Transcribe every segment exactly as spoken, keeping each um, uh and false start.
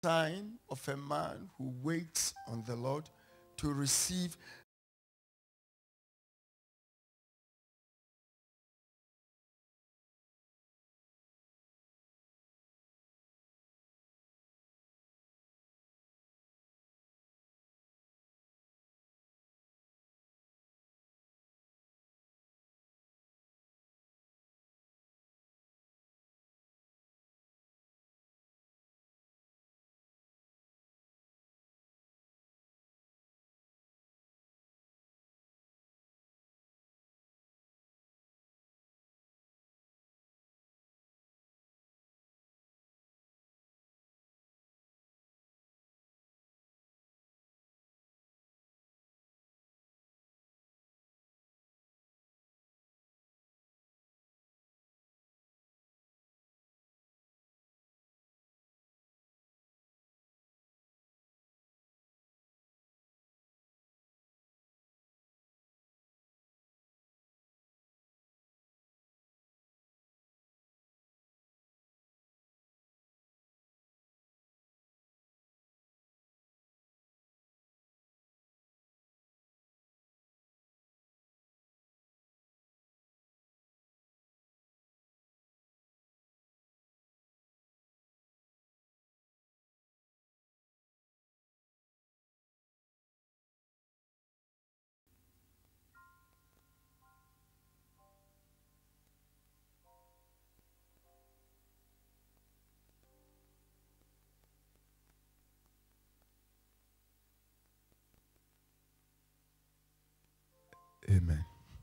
sign of a man who waits on the Lord to receive Amen.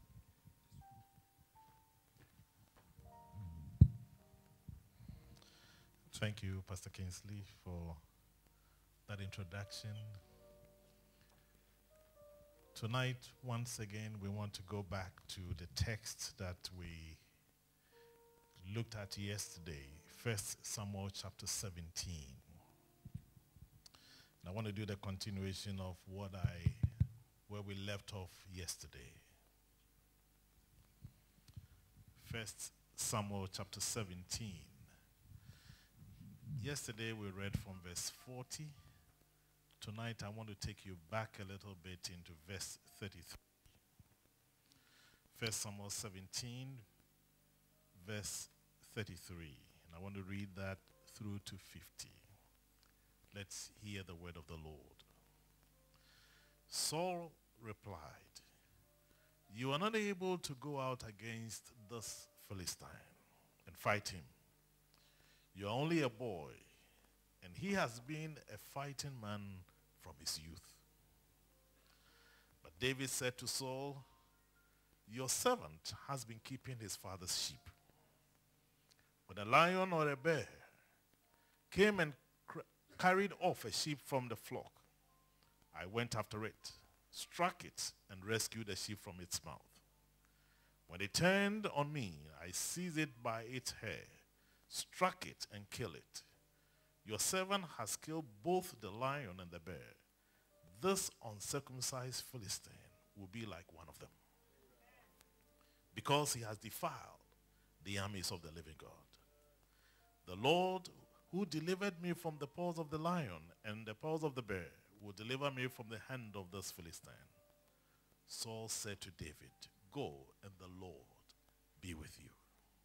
Thank you, Pastor Kingsley, for that introduction. Tonight, once again, we want to go back to the text that we looked at yesterday, First Samuel chapter seventeen. And I want to do the continuation of what I, where we left off yesterday. First Samuel chapter seventeen. Yesterday we read from verse forty. Tonight I want to take you back a little bit into verse thirty-three. First Samuel seventeen, verse thirty-three. And I want to read that through to fifty. Let's hear the word of the Lord. Saul replied, "You are not able to go out against this Philistine and fight him. You are only a boy, and he has been a fighting man from his youth." But David said to Saul, "Your servant has been keeping his father's sheep. When a lion or a bear came and carried off a sheep from the flock, I went after it, struck it, and rescued the sheep from its mouth. When it turned on me, I seized it by its hair, struck it, and killed it. Your servant has killed both the lion and the bear. This uncircumcised Philistine will be like one of them, because he has defiled the armies of the living God. The Lord who delivered me from the paws of the lion and the paws of the bear will deliver me from the hand of this Philistine." Saul said to David, "Go, and the Lord be with you."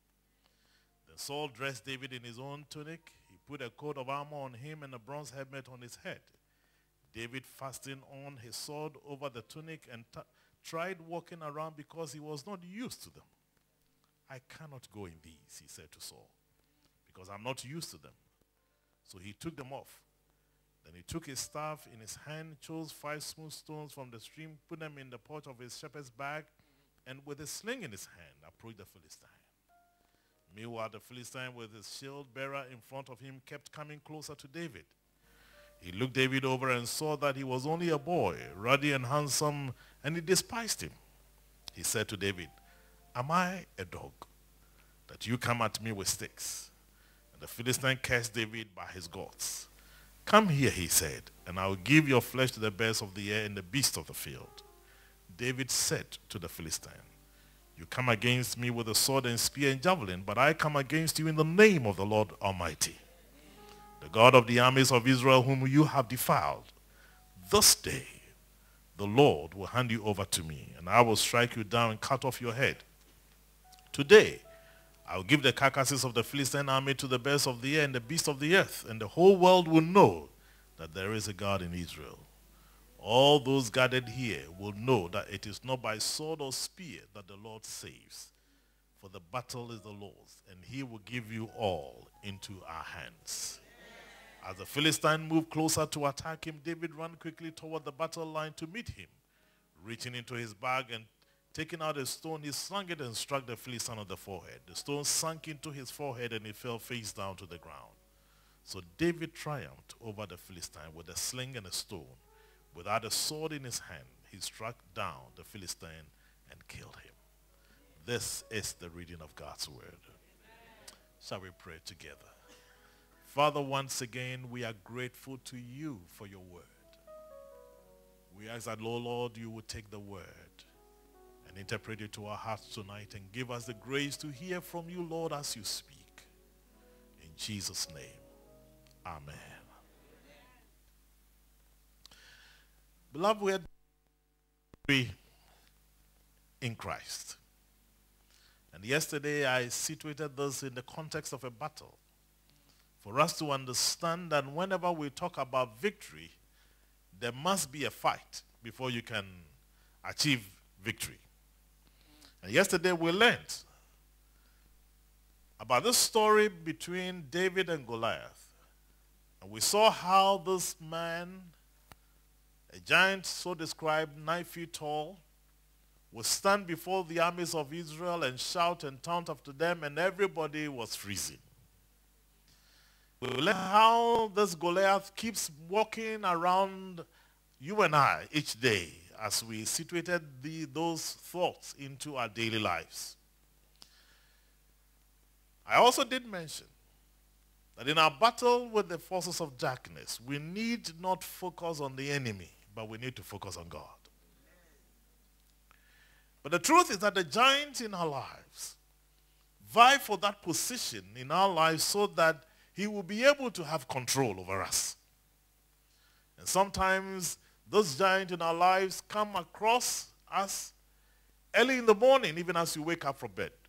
Then Saul dressed David in his own tunic. He put a coat of armor on him and a bronze helmet on his head. David fastened on his sword over the tunic and tried walking around because he was not used to them. "I cannot go in these," he said to Saul, "because I'm not used to them." So he took them off. Then he took his staff in his hand, chose five smooth stones from the stream, put them in the pouch of his shepherd's bag, and with a sling in his hand approached the Philistine. Meanwhile, the Philistine with his shield bearer in front of him kept coming closer to David. He looked David over and saw that he was only a boy, ruddy and handsome, and he despised him. He said to David, "Am I a dog, that you come at me with sticks?" And the Philistine cursed David by his gods. "Come here," he said, "and I will give your flesh to the birds of the air and the beasts of the field." David said to the Philistine, "You come against me with a sword and spear and javelin, but I come against you in the name of the Lord Almighty, the God of the armies of Israel, whom you have defiled, this day the Lord will hand you over to me, and I will strike you down and cut off your head. Today I will give the carcasses of the Philistine army to the birds of the air and the beasts of the earth, and the whole world will know that there is a God in Israel. All those gathered here will know that it is not by sword or spear that the Lord saves, for the battle is the Lord's, and he will give you all into our hands. As the Philistine moved closer to attack him, David ran quickly toward the battle line to meet him. Reaching into his bag and taking out a stone, he slung it and struck the Philistine on the forehead. The stone sank into his forehead and he fell face down to the ground. So David triumphed over the Philistine with a sling and a stone. Without a sword in his hand, he struck down the Philistine and killed him. This is the reading of God's word. Shall we pray together? Father, once again, we are grateful to you for your word. We ask that, Lord, Lord, you will take the word and interpret it to our hearts tonight and give us the grace to hear from you, Lord, as you speak. In Jesus' name, amen. Beloved, we are free in Christ. And yesterday I situated this in the context of a battle, for us to understand that whenever we talk about victory, there must be a fight before you can achieve victory. And yesterday we learned about this story between David and Goliath. And we saw how this man, a giant so described, nine feet tall, would stand before the armies of Israel and shout and taunt after them, and everybody was freezing. We learned how this Goliath keeps walking around you and I each day as we situated the, those thoughts into our daily lives. I also did mention that in our battle with the forces of darkness, we need not focus on the enemy, but we need to focus on God. But the truth is that the giants in our lives vie for that position in our lives so that he will be able to have control over us. And sometimes those giants in our lives come across us early in the morning, even as you wake up from bed.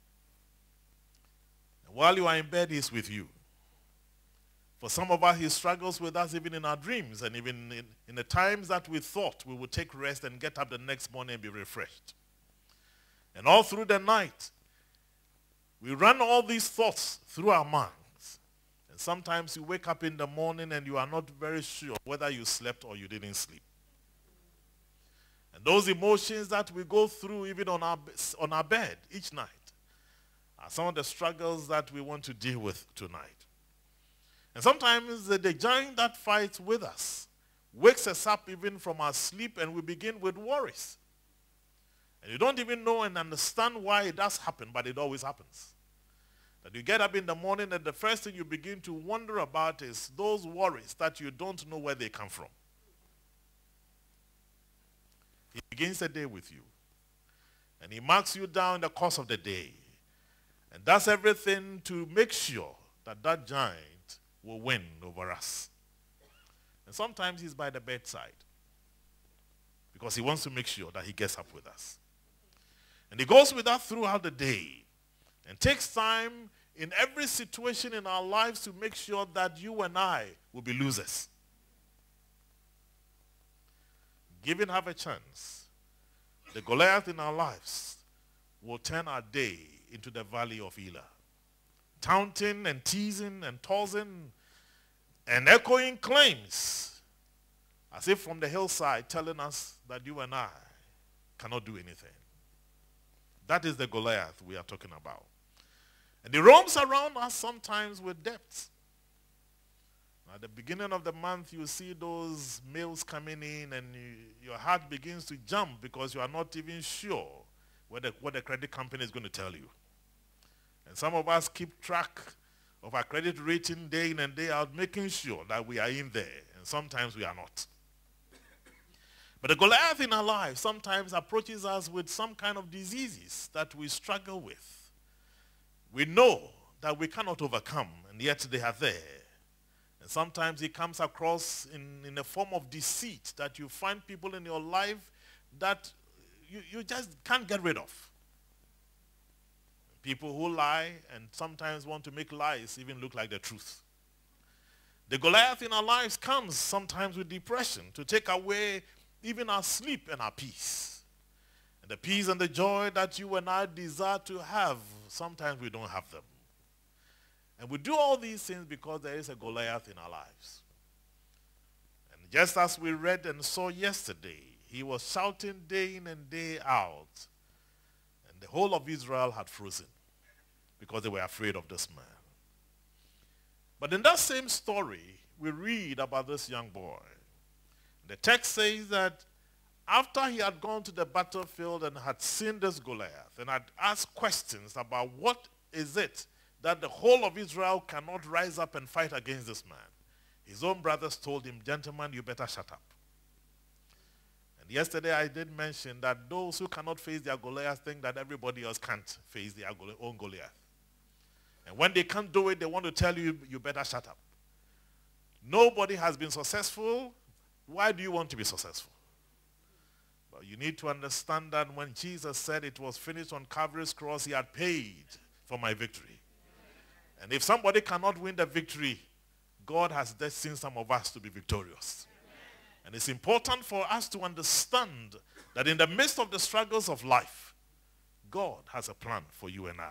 And while you are in bed, he's with you. For some of us, he struggles with us even in our dreams and even in, in the times that we thought we would take rest and get up the next morning and be refreshed. And all through the night, we run all these thoughts through our minds. And sometimes you wake up in the morning and you are not very sure whether you slept or you didn't sleep. And those emotions that we go through even on our, on our bed each night are some of the struggles that we want to deal with tonight. And sometimes the, the giant that fights with us wakes us up even from our sleep, and we begin with worries. And you don't even know and understand why it does happen, but it always happens. That you get up in the morning and the first thing you begin to wonder about is those worries that you don't know where they come from. He begins the day with you. And he marks you down the course of the day. And does everything to make sure that that giant will win over us. And sometimes he's by the bedside, because he wants to make sure that he gets up with us. And he goes with us throughout the day and takes time in every situation in our lives to make sure that you and I will be losers. Given half a chance, the Goliath in our lives will turn our day into the valley of Elah, taunting and teasing and tossing and echoing claims as if from the hillside telling us that you and I cannot do anything. That is the Goliath we are talking about. And he roams around us sometimes with debts. At the beginning of the month, you see those mails coming in and you, your heart begins to jump because you are not even sure what the, what the credit company is going to tell you. And some of us keep track of our credit rating day in and day out, making sure that we are in there. And sometimes we are not. But the Goliath in our life sometimes approaches us with some kind of diseases that we struggle with. We know that we cannot overcome, and yet they are there. And sometimes he comes across in, in a form of deceit that you find people in your life that you, you just can't get rid of. People who lie and sometimes want to make lies even look like the truth. The Goliath in our lives comes sometimes with depression to take away even our sleep and our peace. And the peace and the joy that you and I desire to have, sometimes we don't have them. And we do all these things because there is a Goliath in our lives. And just as we read and saw yesterday, he was shouting day in and day out. And the whole of Israel had frozen because they were afraid of this man. But in that same story, we read about this young boy. The text says that after he had gone to the battlefield and had seen this Goliath and had asked questions about what is it that the whole of Israel cannot rise up and fight against this man, his own brothers told him, "Gentlemen, you better shut up." And yesterday I did mention that those who cannot face their Goliath think that everybody else can't face their own Goliath. And when they can't do it, they want to tell you, you better shut up. Nobody has been successful. Why do you want to be successful? But you need to understand that when Jesus said it was finished on Calvary's cross, he had paid for my victory. And if somebody cannot win the victory, God has destined some of us to be victorious. And it's important for us to understand that in the midst of the struggles of life, God has a plan for you and I.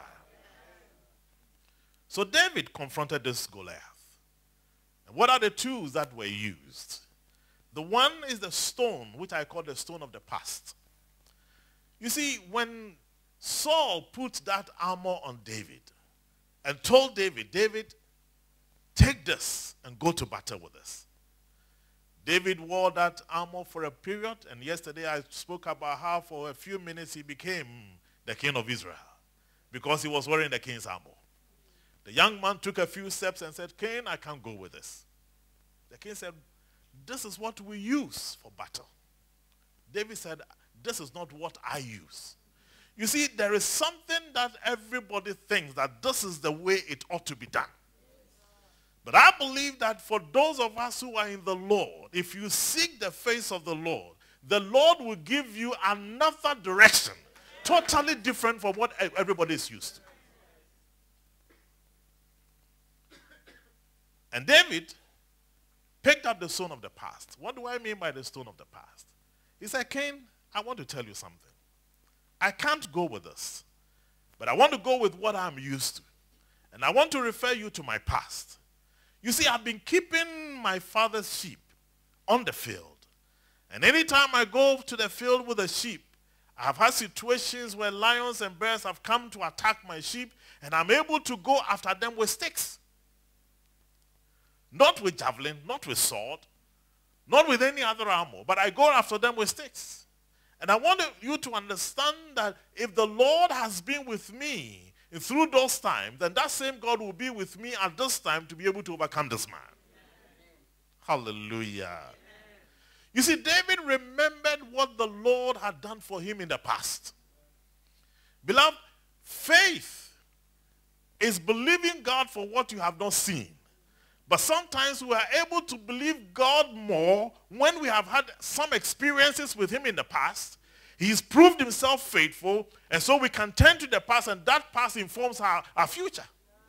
So David confronted this Goliath. And what are the tools that were used? The one is the stone, which I call the stone of the past. You see, when Saul put that armor on David and told David, David, take this and go to battle with this. David wore that armor for a period, and yesterday I spoke about how for a few minutes he became the king of Israel because he was wearing the king's armor. The young man took a few steps and said, "King, I can't go with this." The king said, "This is what we use for battle." David said, "This is not what I use." You see, there is something that everybody thinks that this is the way it ought to be done. But I believe that for those of us who are in the Lord, if you seek the face of the Lord, the Lord will give you another direction, totally different from what everybody is used to. And David picked up the stone of the past. What do I mean by the stone of the past? He said, "Cain, I want to tell you something. I can't go with this, but I want to go with what I'm used to. And I want to refer you to my past. You see, I've been keeping my father's sheep on the field. And anytime I go to the field with the sheep, I've had situations where lions and bears have come to attack my sheep, and I'm able to go after them with sticks. Not with javelin, not with sword, not with any other armor, but I go after them with sticks. And I want you to understand that if the Lord has been with me through those times, then that same God will be with me at this time to be able to overcome this man." Hallelujah. You see, David remembered what the Lord had done for him in the past. Beloved, faith is believing God for what you have not seen. But sometimes we are able to believe God more when we have had some experiences with him in the past. He's proved himself faithful, and so we can turn to the past, and that past informs our, our future.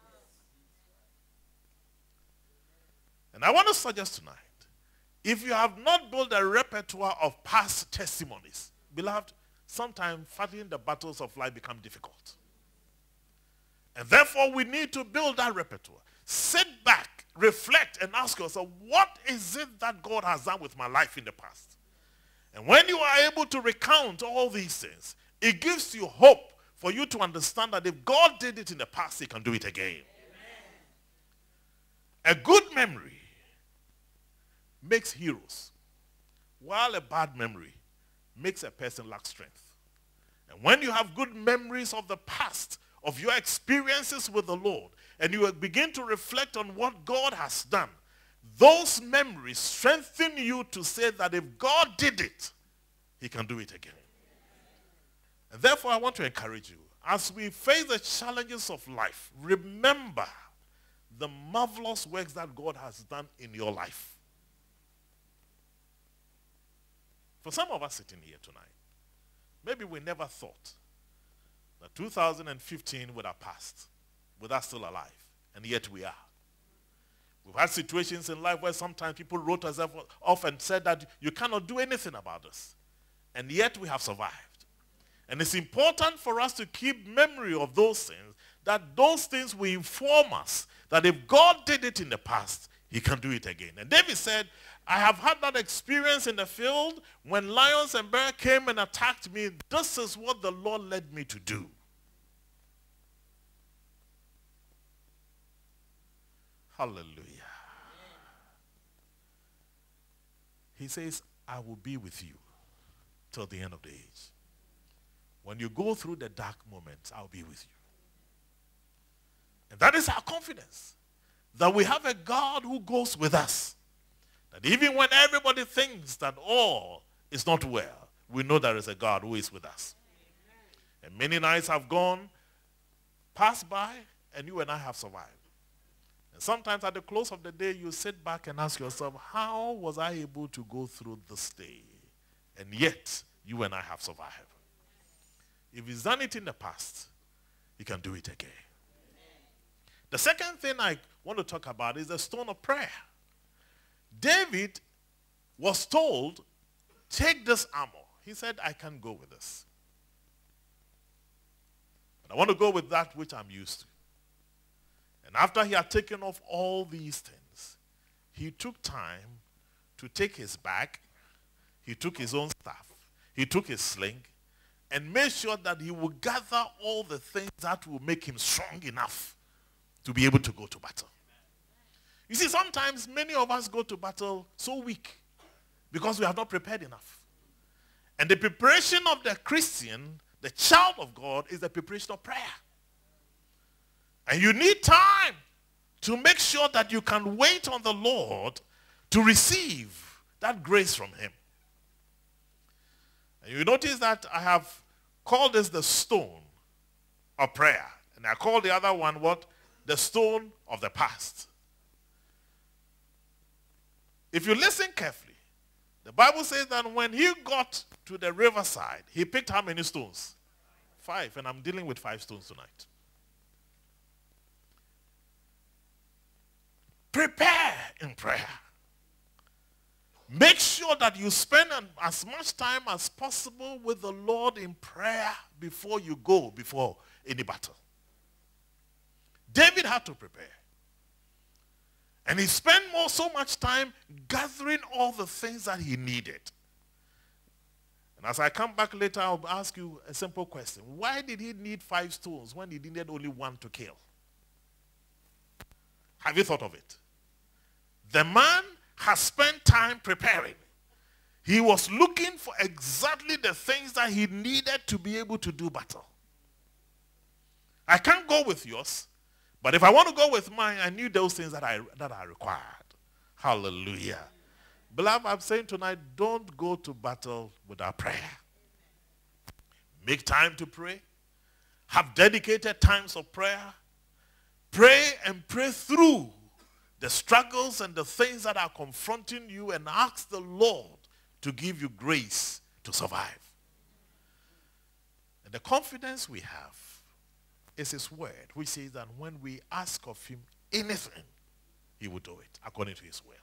And I want to suggest tonight, if you have not built a repertoire of past testimonies, beloved, sometimes fighting the battles of life become difficult. And therefore, we need to build that repertoire. Sit back, reflect, and ask yourself, what is it that God has done with my life in the past? And when you are able to recount all these things, it gives you hope for you to understand that if God did it in the past, he can do it again. Amen. A good memory makes heroes, while a bad memory makes a person lack strength. And when you have good memories of the past, of your experiences with the Lord, and you begin to reflect on what God has done, those memories strengthen you to say that if God did it, he can do it again. And therefore, I want to encourage you, as we face the challenges of life, remember the marvelous works that God has done in your life. For some of us sitting here tonight, maybe we never thought that two thousand fifteen would have passed with us still alive, and yet we are. We've had situations in life where sometimes people wrote us off and said that you cannot do anything about this, and yet we have survived. And it's important for us to keep memory of those things, that those things will inform us that if God did it in the past, he can do it again. And David said, I have had that experience in the field when lions and bears came and attacked me. This is what the Lord led me to do. Hallelujah. He says, I will be with you till the end of the age. When you go through the dark moments, I'll be with you. And that is our confidence, that we have a God who goes with us. That even when everybody thinks that all is not well, we know there is a God who is with us. Amen. And many nights have gone, passed by, and you and I have survived. And sometimes at the close of the day, you sit back and ask yourself, how was I able to go through this day? And yet, you and I have survived. If he's done it in the past, he can do it again. The second thing I want to talk about is the stone of prayer. David was told, take this armor. He said, I can't go with this. But I want to go with that which I'm used to. And after he had taken off all these things, he took time to take his bag, he took his own staff, he took his sling, and made sure that he would gather all the things that will make him strong enough to be able to go to battle. You see, sometimes many of us go to battle so weak because we have not prepared enough. And the preparation of the Christian, the child of God, is the preparation of prayer. And you need time to make sure that you can wait on the Lord to receive that grace from him. And you notice that I have called this the stone of prayer. And I call the other one what? The stone of the past. If you listen carefully, the Bible says that when he got to the riverside, he picked how many stones? Five. And I'm dealing with five stones tonight. Prepare in prayer. Make sure that you spend as much time as possible with the Lord in prayer before you go before any battle. David had to prepare. And he spent more, so much time gathering all the things that he needed. And as I come back later, I'll ask you a simple question. Why did he need five stones when he needed only one to kill? Have you thought of it? The man has spent time preparing. He was looking for exactly the things that he needed to be able to do battle. I can't go with yours. But if I want to go with mine, I knew those things that I, that I required. Hallelujah. Beloved, I'm saying tonight, don't go to battle without prayer. Make time to pray. Have dedicated times of prayer. Pray and pray through the struggles and the things that are confronting you, and ask the Lord to give you grace to survive. And the confidence we have is his word, which says that when we ask of him anything, he will do it according to his will.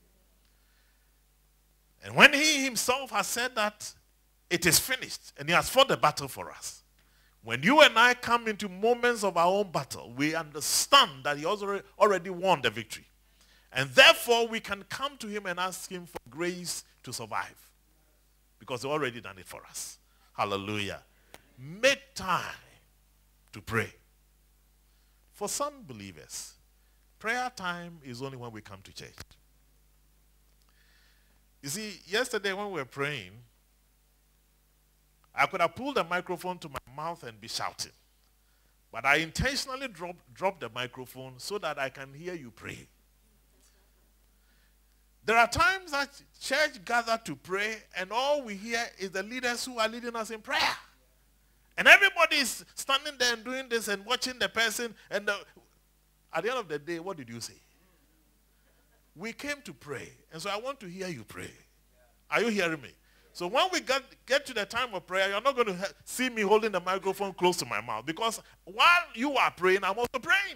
And when he himself has said that it is finished, and he has fought the battle for us, when you and I come into moments of our own battle, we understand that he also already won the victory. And therefore, we can come to him and ask him for grace to survive, because he already done it for us. Hallelujah. Make time to pray. For some believers, prayer time is only when we come to church. You see, yesterday when we were praying, I could have pulled the microphone to my mouth and be shouting. But I intentionally dropped, dropped the microphone so that I can hear you pray. There are times that church gather to pray, and all we hear is the leaders who are leading us in prayer. And everybody is standing there and doing this and watching the person. And the, at the end of the day, what did you say? We came to pray. And so I want to hear you pray. Are you hearing me? So when we get, get to the time of prayer, you're not going to see me holding the microphone close to my mouth. Because while you are praying, I'm also praying.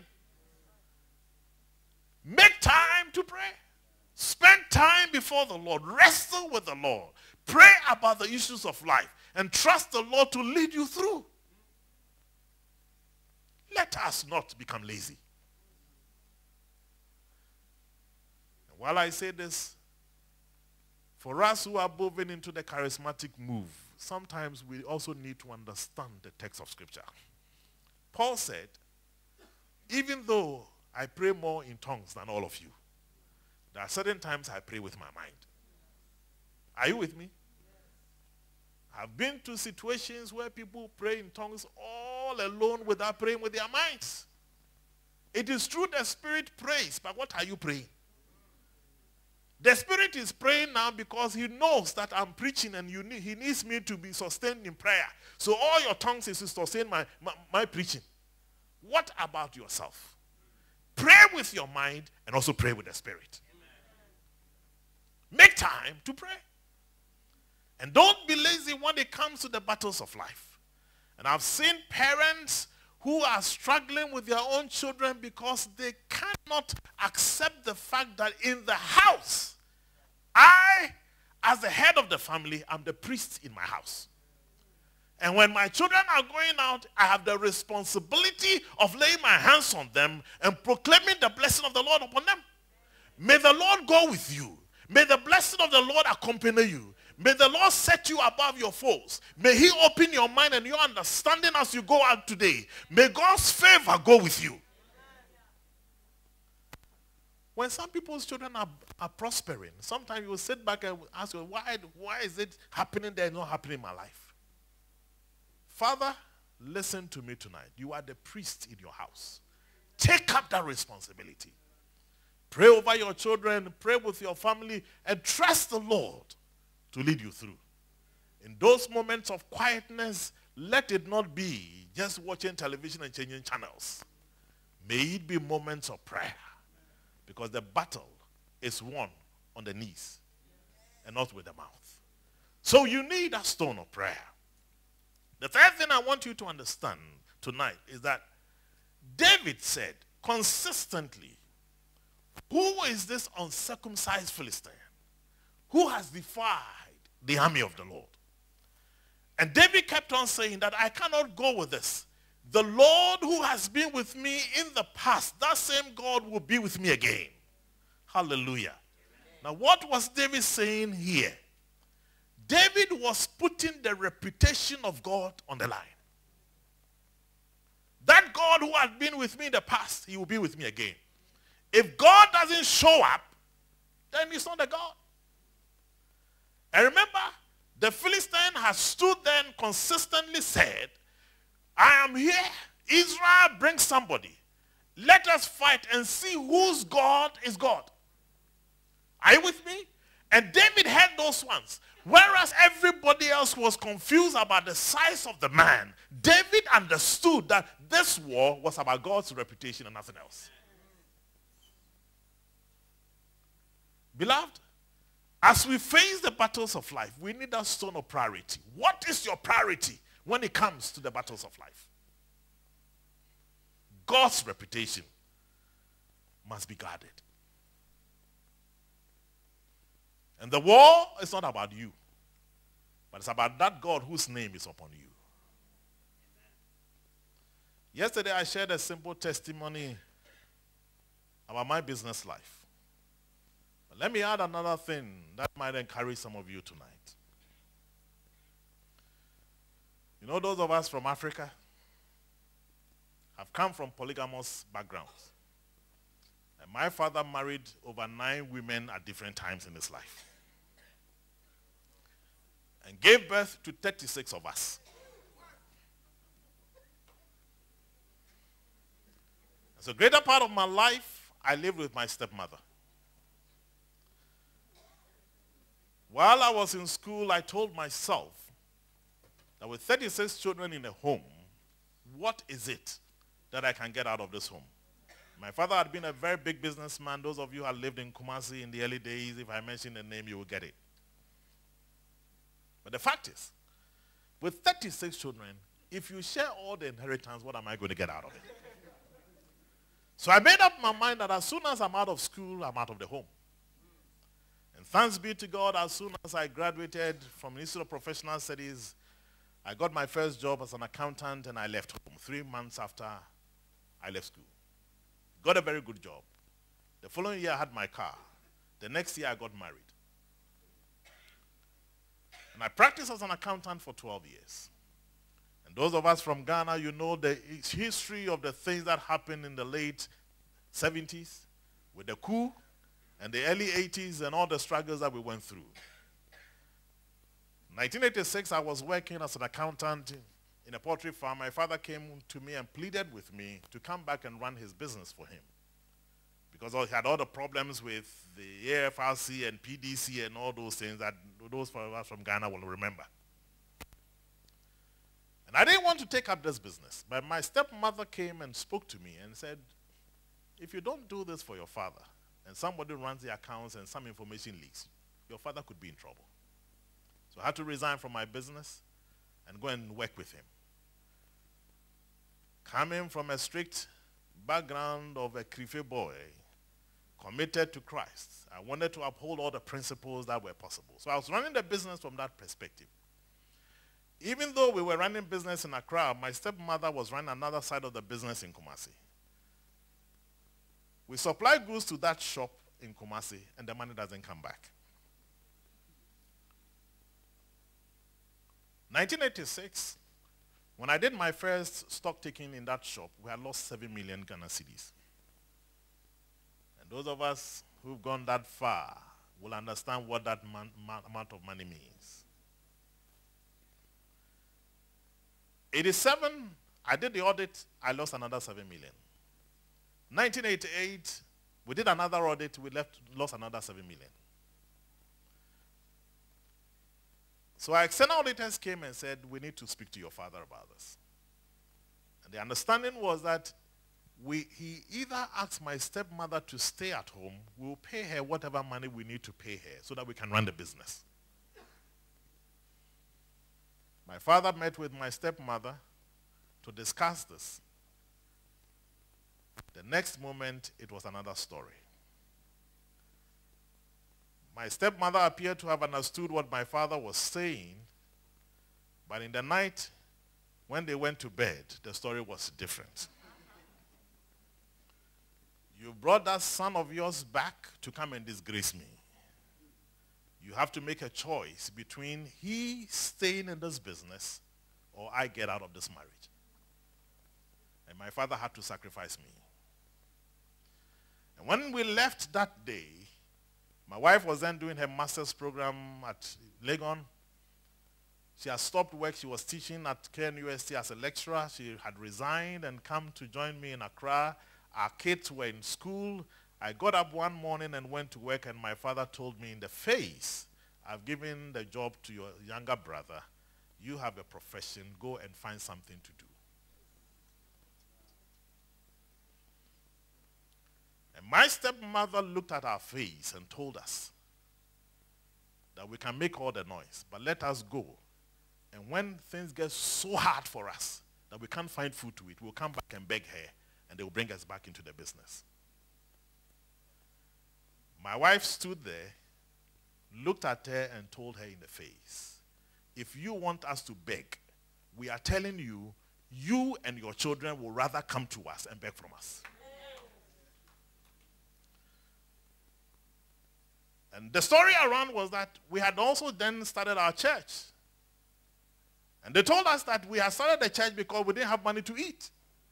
Make time to pray. Spend time before the Lord. Wrestle with the Lord. Pray about the issues of life. And trust the Lord to lead you through. Let us not become lazy. And while I say this, for us who are moving into the charismatic move, sometimes we also need to understand the text of Scripture. Paul said, even though I pray more in tongues than all of you, there are certain times I pray with my mind. Are you with me? I've been to situations where people pray in tongues all alone without praying with their minds. It is true the Spirit prays, but what are you praying? The Spirit is praying now because he knows that I'm preaching and you need, he needs me to be sustained in prayer. So all your tongues is to sustain my, my, my preaching. What about yourself? Pray with your mind and also pray with the Spirit. Amen. Make time to pray. And don't be lazy when it comes to the battles of life. And I've seen parents who are struggling with their own children because they cannot accept the fact that in the house, I, as the head of the family, am the priest in my house. And when my children are going out, I have the responsibility of laying my hands on them and proclaiming the blessing of the Lord upon them. May the Lord go with you. May the blessing of the Lord accompany you. May the Lord set you above your foes. May he open your mind and your understanding as you go out today. May God's favor go with you. When some people's children are, are prospering, sometimes you will sit back and ask you, why, why is it happening there and not happening in my life? Father, listen to me tonight. You are the priest in your house. Take up that responsibility. Pray over your children, pray with your family, and trust the Lord to lead you through. In those moments of quietness, let it not be just watching television and changing channels. May it be moments of prayer, because the battle is won on the knees and not with the mouth. So you need a stone of prayer. The third thing I want you to understand tonight is that David said consistently, who is this uncircumcised Philistine who has defied the army of the Lord? And David kept on saying that I cannot go with this. The Lord who has been with me in the past, that same God will be with me again. Hallelujah. Now what was David saying here? David was putting the reputation of God on the line. That God who had been with me in the past, he will be with me again. If God doesn't show up, then he's not a God. And remember, the Philistine has stood there and consistently said, I am here. Israel, bring somebody. Let us fight and see whose God is God. Are you with me? And David had those ones. Whereas everybody else was confused about the size of the man, David understood that this war was about God's reputation and nothing else. Beloved, as we face the battles of life, we need a stone of priority. What is your priority when it comes to the battles of life? God's reputation must be guarded. And the war is not about you, but it's about that God whose name is upon you. Yesterday I shared a simple testimony about my business life. But let me add another thing that might encourage some of you tonight. You know, those of us from Africa have come from polygamous backgrounds. And my father married over nine women at different times in his life. And gave birth to thirty-six of us. As a greater part of my life, I lived with my stepmother. While I was in school, I told myself that with thirty-six children in a home, what is it that I can get out of this home? My father had been a very big businessman. Those of you who had lived in Kumasi in the early days, if I mention the name, you will get it. But the fact is, with thirty-six children, if you share all the inheritance, what am I going to get out of it? So I made up my mind that as soon as I'm out of school, I'm out of the home. And thanks be to God, as soon as I graduated from the Institute of Professional Studies, I got my first job as an accountant and I left home three months after I left school. Got a very good job. The following year I had my car. The next year I got married. And I practiced as an accountant for twelve years. And those of us from Ghana, you know the history of the things that happened in the late seventies with the coup and the early eighties and all the struggles that we went through. nineteen eighty-six, I was working as an accountant in a poultry farm. My father came to me and pleaded with me to come back and run his business for him, because he had all the problems with the A F R C and P D C and all those things that those of us from Ghana will remember. And I didn't want to take up this business, but my stepmother came and spoke to me and said, if you don't do this for your father, and somebody runs the accounts and some information leaks, your father could be in trouble. So I had to resign from my business and go and work with him. Coming from a strict background of a Krife boy, committed to Christ, I wanted to uphold all the principles that were possible. So I was running the business from that perspective. Even though we were running business in Accra, my stepmother was running another side of the business in Kumasi. We supply goods to that shop in Kumasi, and the money doesn't come back. nineteen eighty-six, when I did my first stock taking in that shop, we had lost seven million Ghana cedis. And those of us who've gone that far will understand what that man, man, amount of money means. eighty-seven, I did the audit, I lost another seven million. nineteen eighty-eight, we did another audit, we left, lost another seven million. So our external auditors came and said, we need to speak to your father about this. And the understanding was that we, he either asked my stepmother to stay at home, we'll pay her whatever money we need to pay her so that we can run the business. My father met with my stepmother to discuss this. The next moment, it was another story. My stepmother appeared to have understood what my father was saying, but in the night, when they went to bed, the story was different. You brought that son of yours back to come and disgrace me. You have to make a choice between he staying in this business or I get out of this marriage. And my father had to sacrifice me. And when we left that day, my wife was then doing her master's program at Legon. She had stopped work. She was teaching at K N U S T as a lecturer. She had resigned and come to join me in Accra. Our kids were in school. I got up one morning and went to work, and my father told me in the face, I've given the job to your younger brother. You have a profession. Go and find something to do. And my stepmother looked at our face and told us that we can make all the noise, but let us go. And when things get so hard for us that we can't find food to eat, we'll come back and beg her, and they will bring us back into the business. My wife stood there, looked at her, and told her in the face, if you want us to beg, we are telling you, you and your children will rather come to us and beg from us. And the story around was that we had also then started our church. And they told us that we had started the church because we didn't have money to eat.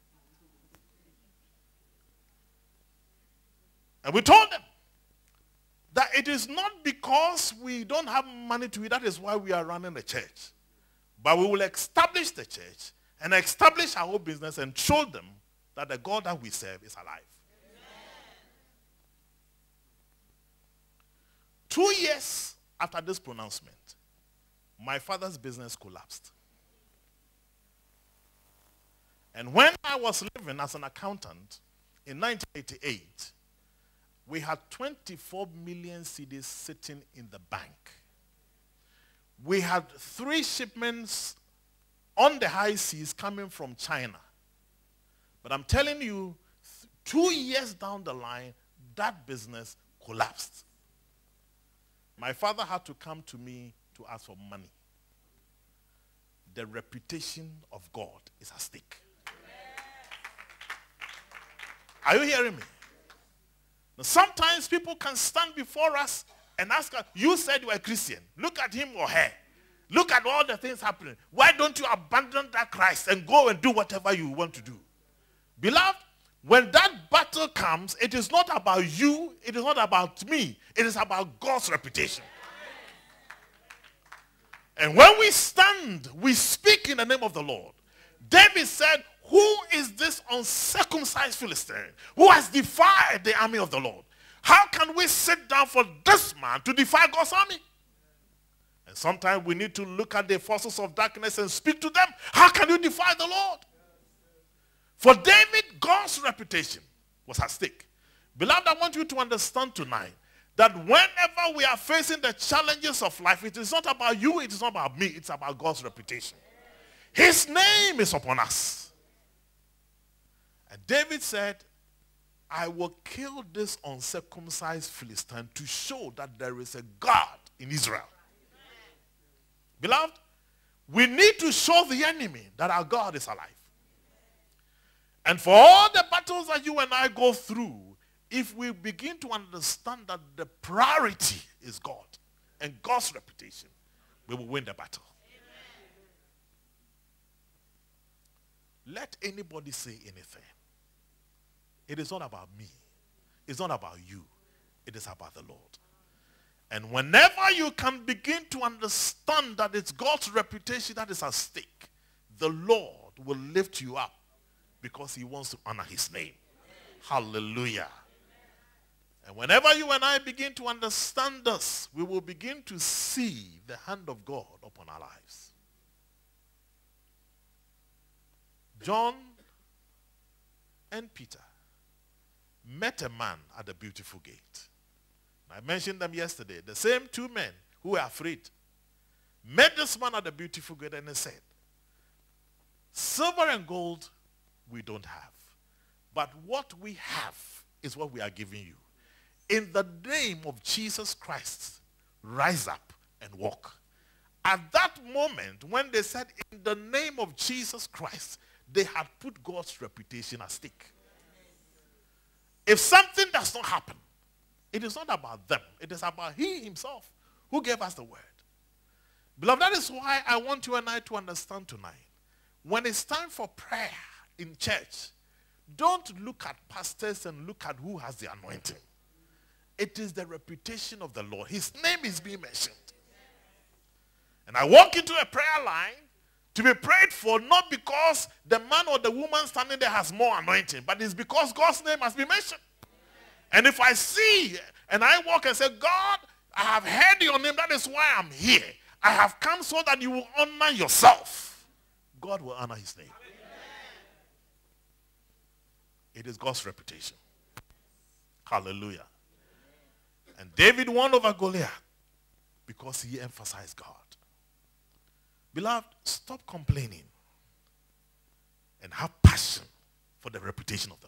And we told them that it is not because we don't have money to eat, that is why we are running the church. But we will establish the church and establish our own business and show them that the God that we serve is alive. Two years after this pronouncement, my father's business collapsed. And when I was living as an accountant, in nineteen eighty-eight, we had twenty-four million cedis sitting in the bank. We had three shipments on the high seas coming from China. But I'm telling you, two years down the line, that business collapsed. My father had to come to me to ask for money. The reputation of God is at stake. Are you hearing me? Now, sometimes people can stand before us and ask us, you said you were a Christian. Look at him or her. Look at all the things happening. Why don't you abandon that Christ and go and do whatever you want to do? Beloved, when that battle comes, it is not about you. It is not about me. It is about God's reputation. And when we stand, we speak in the name of the Lord. David said, who is this uncircumcised Philistine who has defied the army of the Lord? How can we sit down for this man to defy God's army? And sometimes we need to look at the forces of darkness and speak to them. How can you defy the Lord? For David, God's reputation was at stake. Beloved, I want you to understand tonight that whenever we are facing the challenges of life, it is not about you, it is not about me, it's about God's reputation. His name is upon us. And David said, I will kill this uncircumcised Philistine to show that there is a God in Israel. Beloved, we need to show the enemy that our God is alive. And for all the battles that you and I go through, if we begin to understand that the priority is God and God's reputation, we will win the battle. Amen. Let anybody say anything. It is not about me. It's not about you. It is about the Lord. And whenever you can begin to understand that it's God's reputation that is at stake, the Lord will lift you up because he wants to honor his name. Amen. Hallelujah. Amen. And whenever you and I begin to understand this, we will begin to see the hand of God upon our lives. John and Peter met a man at the beautiful gate. I mentioned them yesterday. The same two men who were afraid met this man at the beautiful gate and they said, silver and gold we don't have, but what we have is what we are giving you. In the name of Jesus Christ, rise up and walk. At that moment, when they said in the name of Jesus Christ, they had put God's reputation at stake. If something does not happen, it is not about them. It is about he himself who gave us the word. Beloved, that is why I want you and I to understand tonight. When it's time for prayer in church, don't look at pastors and look at who has the anointing. It is the reputation of the Lord. His name is being mentioned. And I walk into a prayer line to be prayed for, not because the man or the woman standing there has more anointing, but it's because God's name has been mentioned. And if I see and I walk and say, God, I have heard your name, that is why I'm here. I have come so that you will honor yourself. God will honor his name. It is God's reputation. Hallelujah. And David won over Goliath because he emphasized God. Beloved, stop complaining and have passion for the reputation of the Lord.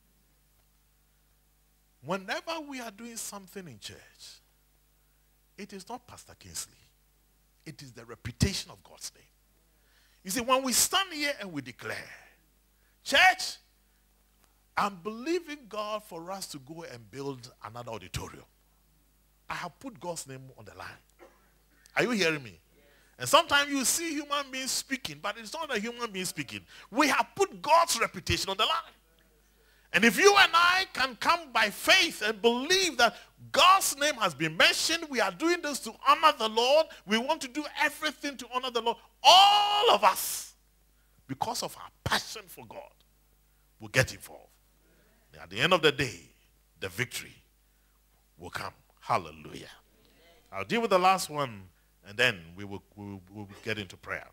Whenever we are doing something in church, it is not Pastor Kingsley. It is the reputation of God's name. You see, when we stand here and we declare, church, I'm believing God for us to go and build another auditorium. I have put God's name on the line. Are you hearing me? And sometimes you see human beings speaking, but it's not a human being speaking. We have put God's reputation on the line. And if you and I can come by faith and believe that God's name has been mentioned, we are doing this to honor the Lord, we want to do everything to honor the Lord, all of us, because of our passion for God, will get involved. And at the end of the day, the victory will come. Hallelujah. I'll deal with the last one, and then we will, we will, we will get into prayer.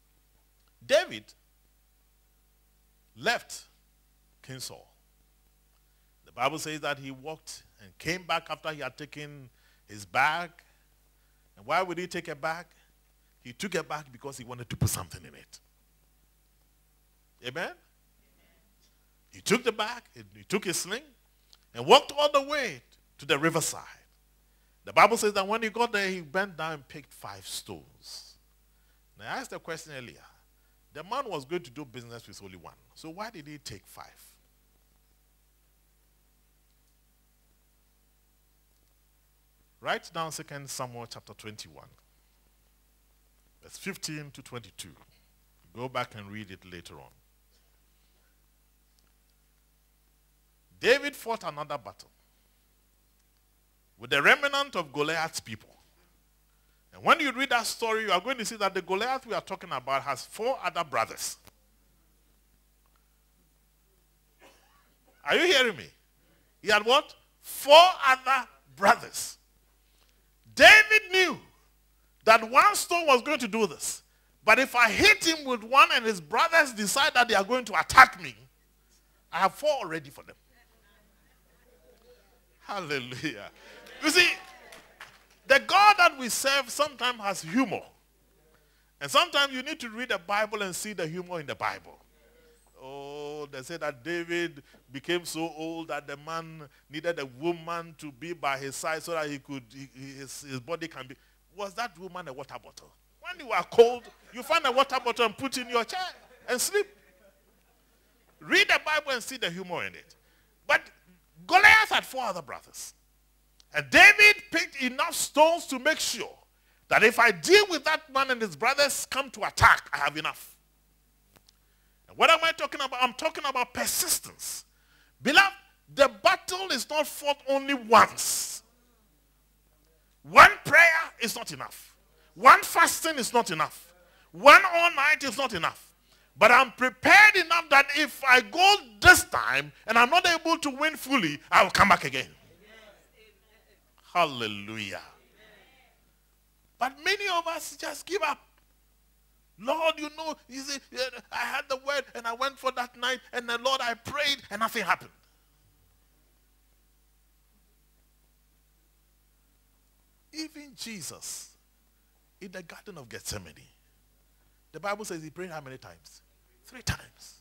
David left King Saul Bible says that he walked and came back after he had taken his bag. And why would he take a bag? He took a bag because he wanted to put something in it. Amen? He took the bag, he took his sling, and walked all the way to the riverside. The Bible says that when he got there, he bent down and picked five stones. Now, I asked the question earlier. The man was going to do business with only one. So why did he take five? Write down Second Samuel chapter twenty-one, verse fifteen to twenty-two. Go back and read it later on. David fought another battle with the remnant of Goliath's people. And when you read that story, you are going to see that the Goliath we are talking about has four other brothers. Are you hearing me? He had what? Four other brothers. David knew that one stone was going to do this. But if I hit him with one and his brothers decide that they are going to attack me, I have four already for them. Hallelujah. You see, the God that we serve sometimes has humor. And sometimes you need to read the Bible and see the humor in the Bible. Oh, they say that David became so old that the man needed a woman to be by his side so that he could, he, his, his body can be. Was that woman a water bottle? When you are cold, you find a water bottle and put in your chair and sleep. Read the Bible and see the humor in it. But Goliath had four other brothers. And David picked enough stones to make sure that if I deal with that man and his brothers come to attack, I have enough. And what am I talking about? I'm talking about persistence. Beloved, the battle is not fought only once. One prayer is not enough. One fasting is not enough. One all night is not enough. But I'm prepared enough that if I go this time and I'm not able to win fully, I will come back again. Hallelujah. But many of us just give up. Lord, you know, you see, I had the word and I went for that night and the Lord, I prayed and nothing happened. Even Jesus, in the Garden of Gethsemane, the Bible says he prayed how many times? Three times.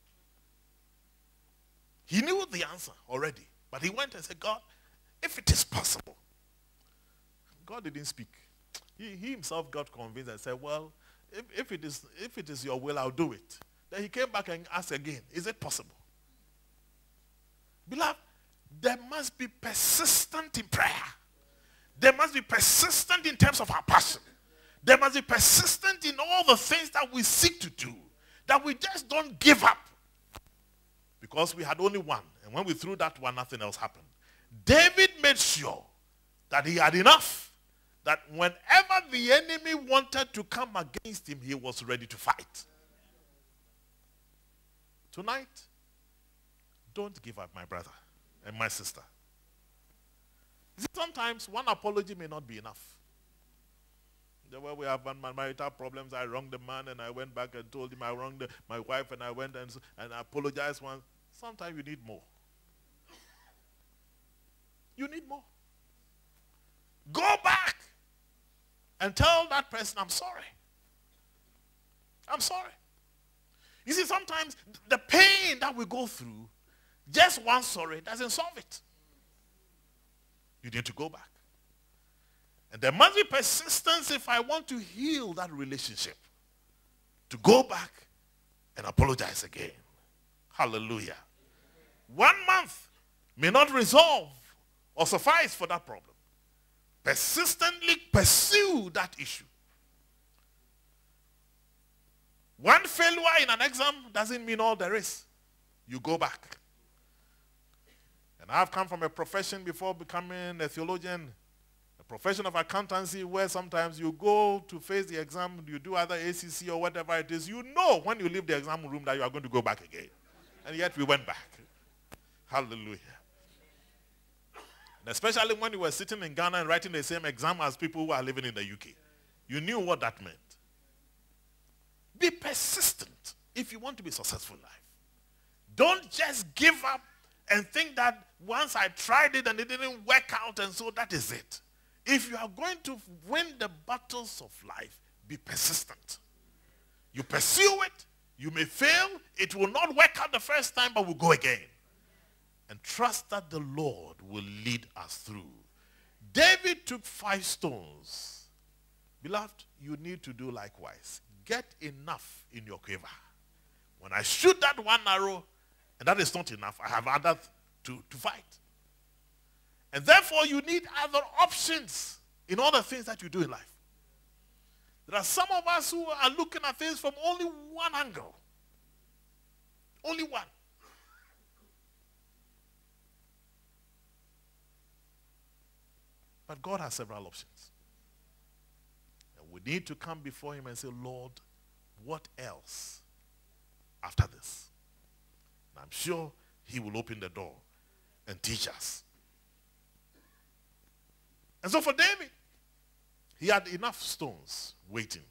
He knew the answer already, but he went and said, God, if it is possible. God didn't speak. He, he himself got convinced and said, well, if, if, it is, if it is your will, I'll do it. Then he came back and asked again, is it possible? Beloved, there must be persistent in prayer. There must be persistent in terms of our passion. There must be persistent in all the things that we seek to do. That we just don't give up. Because we had only one. And when we threw that one, nothing else happened. David made sure that he had enough. That whenever the enemy wanted to come against him, he was ready to fight. Tonight, don't give up, my brother and my sister. Sometimes one apology may not be enough. The way we have marital problems, I wronged the man and I went back and told him I wronged the, my wife and I went and, and I apologized once. Sometimes you need more. You need more. Go back and tell that person, I'm sorry. I'm sorry. You see, sometimes the pain that we go through, just one sorry doesn't solve it. You need to go back. And there must be persistence if I want to heal that relationship. To go back and apologize again. Hallelujah. One month may not resolve or suffice for that problem. Persistently pursue that issue. One failure in an exam doesn't mean all there is. You go back. And I've come from a profession before becoming a theologian, a profession of accountancy where sometimes you go to face the exam, you do either A C C or whatever it is. You know when you leave the exam room that you are going to go back again. And yet we went back. Hallelujah. And especially when you were sitting in Ghana and writing the same exam as people who are living in the U K. You knew what that meant. Be persistent if you want to be successful in life. Don't just give up and think that once I tried it and it didn't work out and so that is it. If you are going to win the battles of life, be persistent. You pursue it, you may fail, it will not work out the first time, but we'll go again. And trust that the Lord will lead us through. David took five stones. Beloved, you need to do likewise. Get enough in your quiver. When I shoot that one arrow, and that is not enough, I have others to, to fight. And therefore, you need other options in all the things that you do in life. There are some of us who are looking at things from only one angle. Only one. But God has several options. And we need to come before him and say, Lord, what else after this? And I'm sure he will open the door and teach us. And so for David, he had enough stones waiting.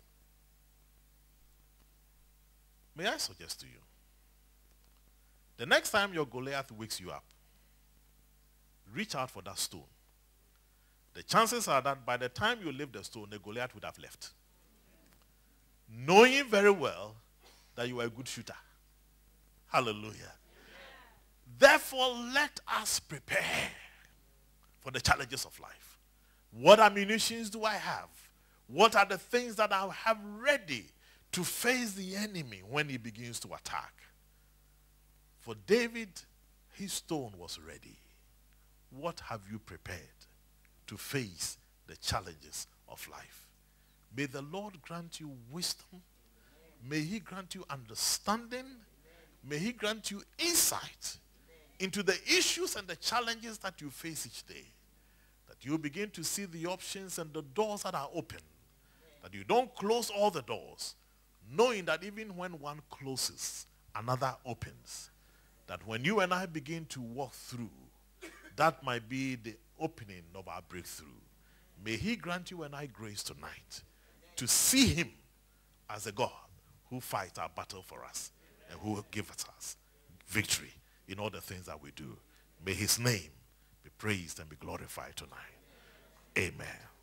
May I suggest to you, the next time your Goliath wakes you up, reach out for that stone. The chances are that by the time you leave the stone, the Goliath would have left. Knowing very well that you are a good shooter. Hallelujah. Yeah. Therefore, let us prepare for the challenges of life. What ammunitions do I have? What are the things that I have ready to face the enemy when he begins to attack? For David, his stone was ready. What have you prepared to face the challenges of life? May the Lord grant you wisdom. May he grant you understanding. May he grant you insight into the issues and the challenges that you face each day. That you begin to see the options and the doors that are open. That you don't close all the doors, knowing that even when one closes, another opens. That when you and I begin to walk through, that might be the opening of our breakthrough. May he grant you and I grace tonight to see him as a God who fights our battle for us and who will give us victory in all the things that we do. May his name be praised and be glorified tonight. Amen.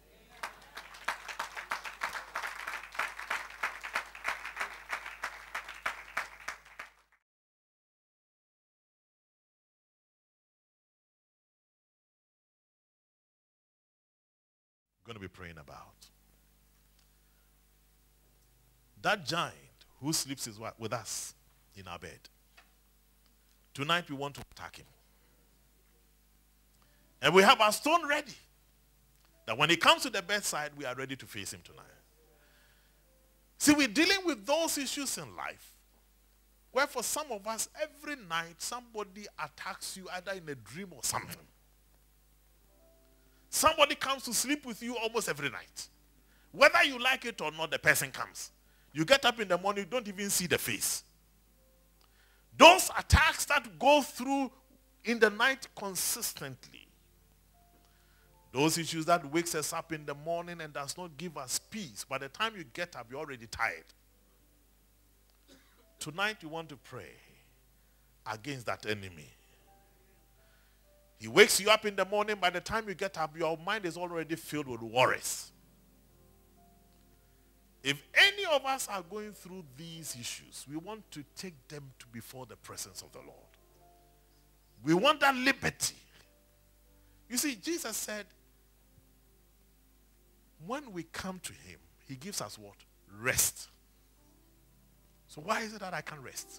Going to be praying about that giant who sleeps with us in our bed. Tonight we want to attack him. And we have our stone ready. That when he comes to the bedside, we are ready to face him tonight. See, we're dealing with those issues in life where for some of us, every night somebody attacks you either in a dream or something. Somebody comes to sleep with you almost every night. Whether you like it or not, the person comes. You get up in the morning, you don't even see the face. Those attacks that go through in the night consistently. Those issues that wakes us up in the morning and does not give us peace. By the time you get up, you're already tired. Tonight you want to pray against that enemy. He wakes you up in the morning. By the time you get up, your mind is already filled with worries. If any of us are going through these issues, we want to take them to before the presence of the Lord. We want that liberty. You see, Jesus said, when we come to him, he gives us what? Rest. So why is it that I can't rest?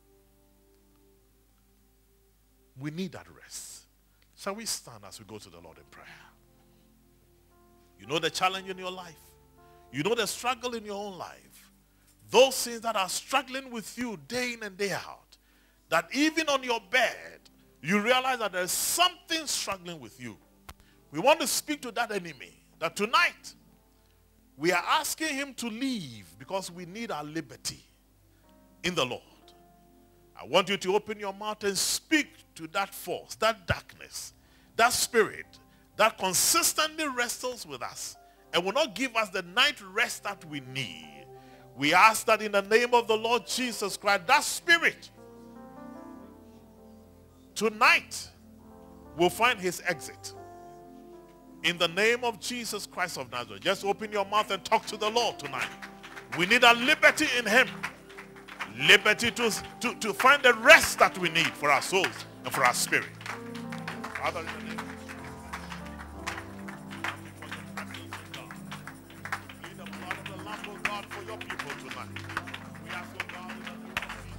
We need that rest. Shall we stand as we go to the Lord in prayer? You know the challenge in your life. You know the struggle in your own life. Those things that are struggling with you day in and day out. That even on your bed, you realize that there's something struggling with you. We want to speak to that enemy. That tonight, we are asking him to leave because we need our liberty in the Lord. I want you to open your mouth and speak to that force, that darkness, that spirit that consistently wrestles with us and will not give us the night rest that we need. We ask that in the name of the Lord Jesus Christ, that spirit Tonight, we'll find his exit. In the name of Jesus Christ of Nazareth, just open your mouth and talk to the Lord tonight. We need a liberty in him. Liberty to, to, to find the rest that we need for our souls and for our spirit. Father, in the name of the blood of the Lamb, oh God, for your people tonight. We ask, oh God, in the name of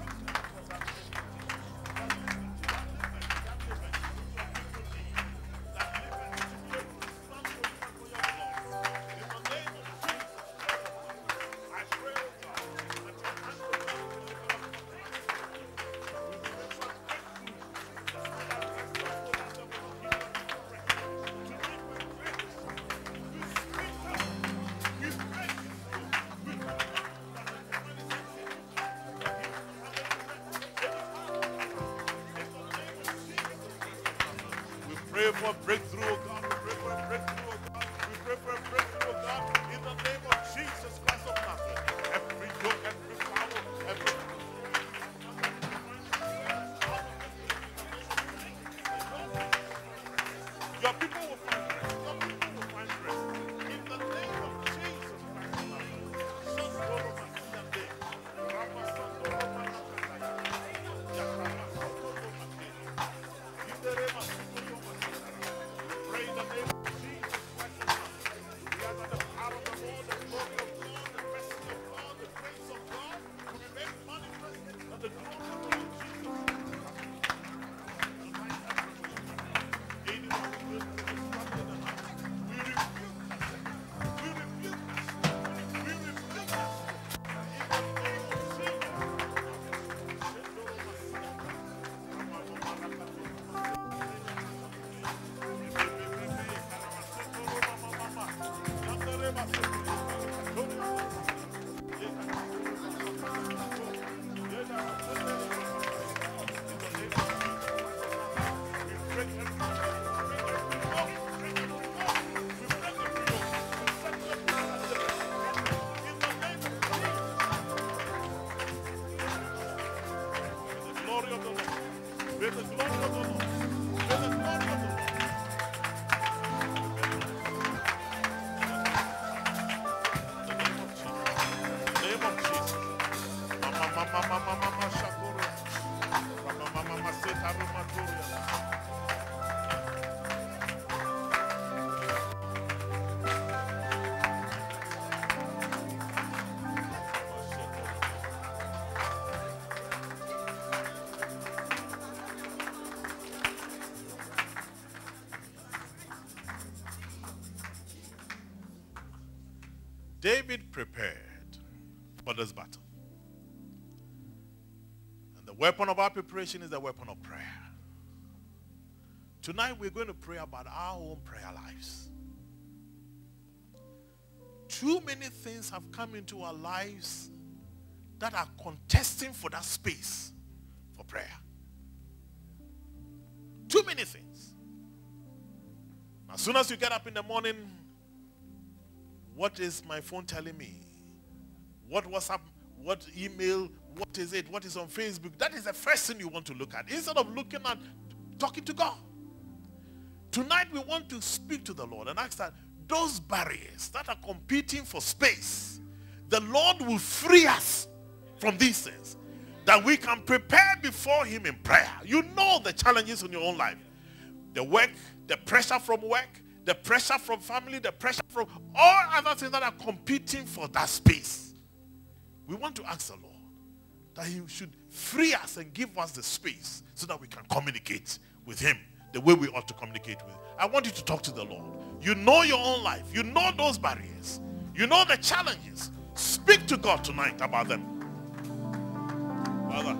pray for breakthrough, oh God. We pray for a breakthrough, oh God. We pray for a breakthrough, oh God. In the name of Jesus Christ of Nazareth. Every yoke, every power, every... Your people will find rest. Your people will find rest. In the name of Jesus Christ of Nazareth. Pray in the name of Jesus Christ of Nazareth. We are the power of the Lord, the glory of God, the mercy of God, the grace of God will be made manifest and the glory of the Lord Jesus. Anyone who will be distracted in the house, we rebuke us. We rebuke us. We rebuke us. In the name of Jesus. David prepared for this battle. And the weapon of our preparation is the weapon of prayer. Tonight we're going to pray about our own prayer lives. Too many things have come into our lives that are contesting for that space for prayer. Too many things. As soon as you get up in the morning, what is my phone telling me? What WhatsApp, what email, what is it, what is on Facebook? That is the first thing you want to look at. Instead of looking at talking to God. Tonight we want to speak to the Lord and ask that those barriers that are competing for space, the Lord will free us from these things. That we can prepare before him in prayer. You know the challenges in your own life. The work, the pressure from work, the pressure from family, the pressure from all other things that are competing for that space. We want to ask the Lord that he should free us and give us the space so that we can communicate with him the way we ought to communicate with him. I want you to talk to the Lord. You know your own life. You know those barriers. You know the challenges. Speak to God tonight about them. Father.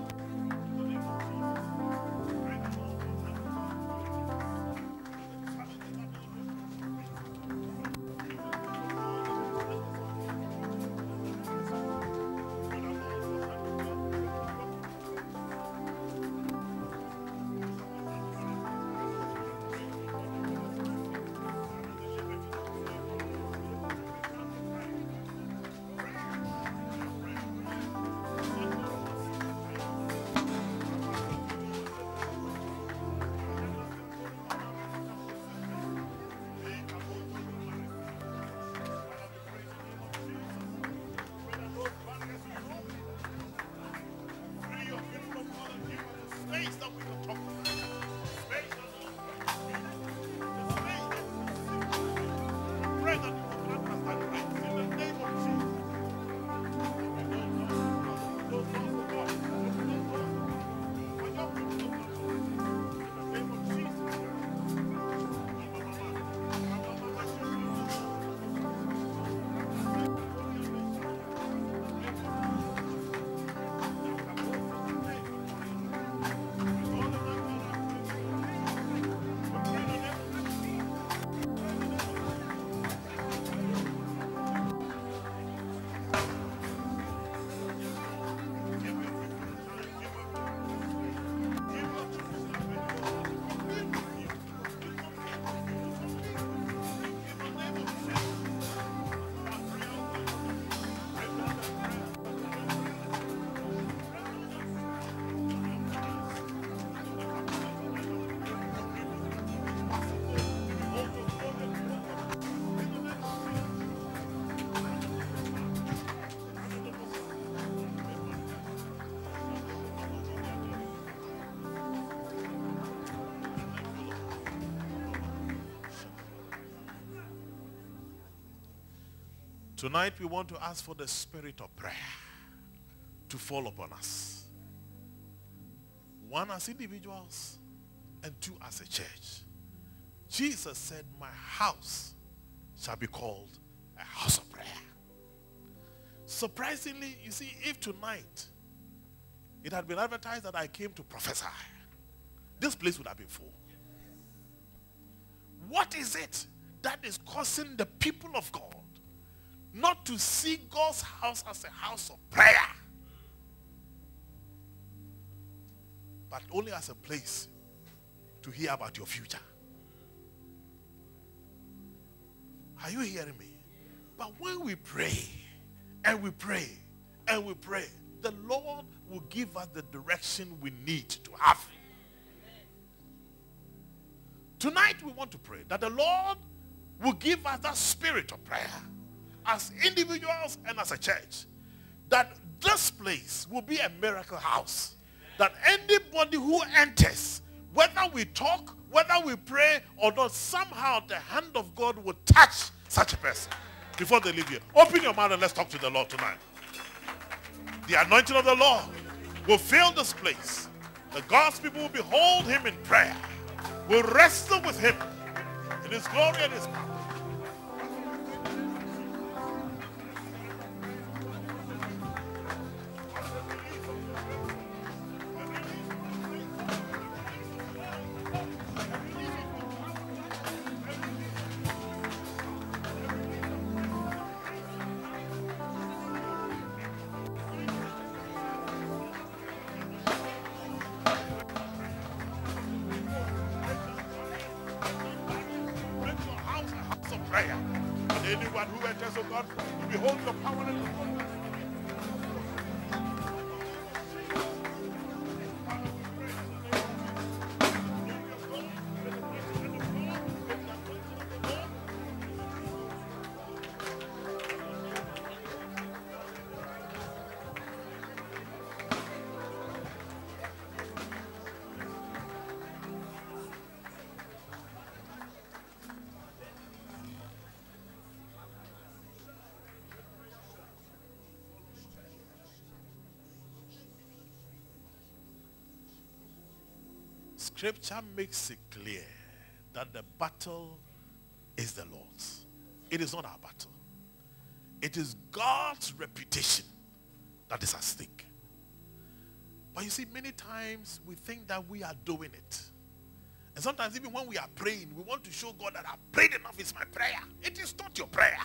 Tonight we want to ask for the spirit of prayer to fall upon us. One as individuals and two as a church. Jesus said, my house shall be called a house of prayer. Surprisingly, you see, if tonight it had been advertised that I came to prophesy, this place would have been full. What is it that is causing the people of God not to see God's house as a house of prayer, but only as a place to hear about your future? Are you hearing me? But when we pray, and we pray, and we pray, the Lord will give us the direction we need to have. Tonight we want to pray that the Lord will give us that spirit of prayer as individuals and as a church. That this place will be a miracle house. That anybody who enters, whether we talk, whether we pray or not, somehow the hand of God will touch such a person before they leave here. Open your mouth and let's talk to the Lord tonight. The anointing of the Lord will fill this place. The God's people will behold him in prayer. Will wrestle with him in his glory and his power. Anyone who enters, oh God, behold your power and your glory. Scripture makes it clear that the battle is the Lord's. It is not our battle. It is God's reputation that is at stake. But you see, many times we think that we are doing it. And sometimes even when we are praying, we want to show God that I've prayed enough. It's my prayer. It is not your prayer.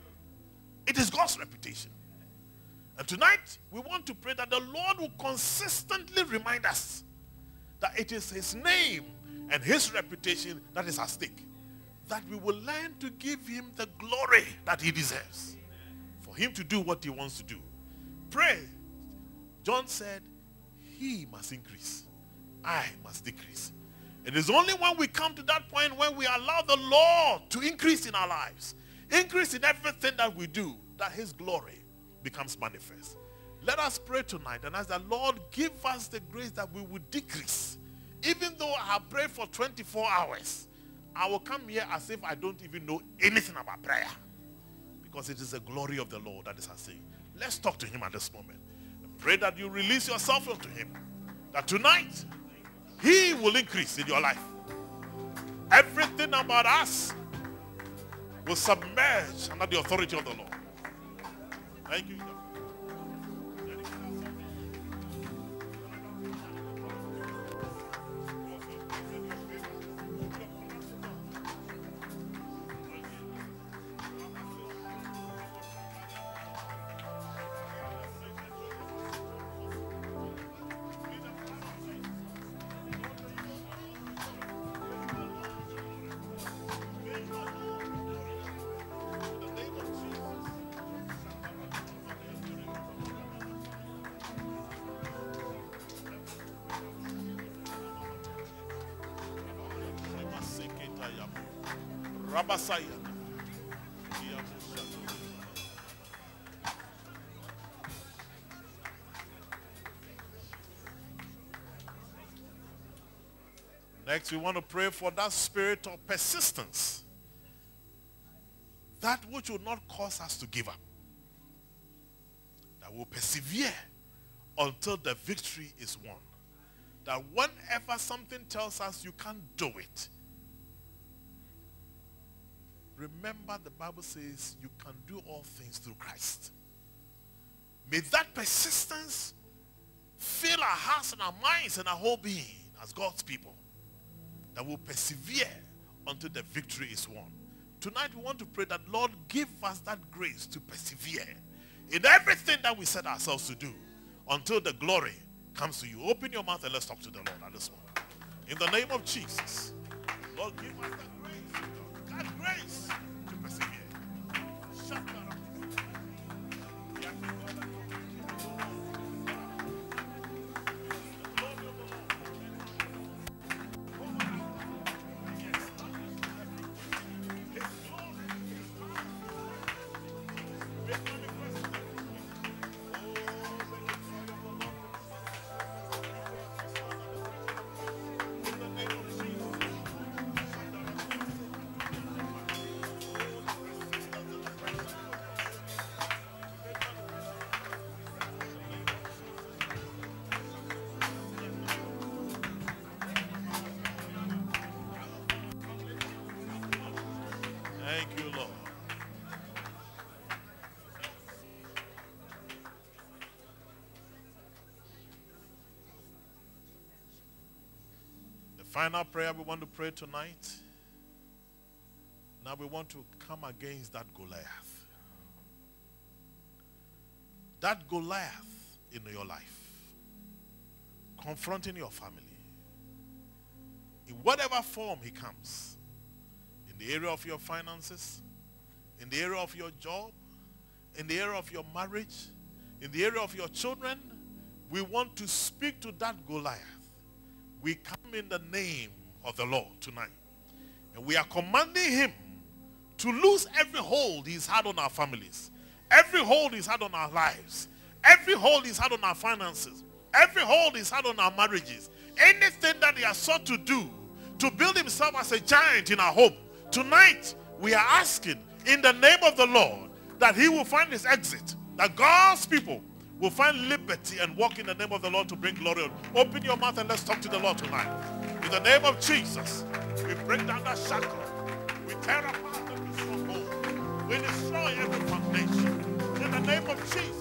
It is God's reputation. And tonight, we want to pray that the Lord will consistently remind us that it is his name and his reputation that is at stake. That we will learn to give him the glory that he deserves. For him to do what he wants to do. Pray. John said, he must increase. I must decrease. It is only when we come to that point when we allow the Lord to increase in our lives, increase in everything that we do, that his glory becomes manifest. Let us pray tonight and ask the Lord, give us the grace that we will decrease. Even though I have prayed for twenty-four hours, I will come here as if I don't even know anything about prayer. Because it is the glory of the Lord that is at stake. Let's talk to him at this moment. And pray that you release yourself unto him. That tonight, he will increase in your life. Everything about us will submerge under the authority of the Lord. Thank you. Next, we want to pray for that spirit of persistence. that which will not cause us to give up. That will persevere until the victory is won. That whenever something tells us you can't do it, remember the Bible says you can do all things through Christ. May that persistence fill our hearts and our minds and our whole being as God's people, that will persevere until the victory is won. Tonight we want to pray that, Lord, give us that grace to persevere in everything that we set ourselves to do until the glory comes to you. Open your mouth and let's talk to the Lord at this moment. In the name of Jesus, Lord, give us that grace, that grace to persevere. Shut up. Thank you, Lord. The final prayer we want to pray tonight. Now we want to come against that Goliath. That Goliath in your life. Confronting your family. In whatever form he comes. In the area of your finances, in the area of your job, in the area of your marriage, in the area of your children, we want to speak to that Goliath. We come in the name of the Lord tonight. And we are commanding him to lose every hold he's had on our families, every hold he's had on our lives, every hold he's had on our finances, every hold he's had on our marriages, anything that he has sought to do to build himself as a giant in our home. Tonight, we are asking in the name of the Lord that he will find his exit, that God's people will find liberty and walk in the name of the Lord to bring glory. Open your mouth and let's talk to the Lord tonight. In the name of Jesus, we break down that shackle. We tear apart every stronghold. We destroy every foundation. In the name of Jesus.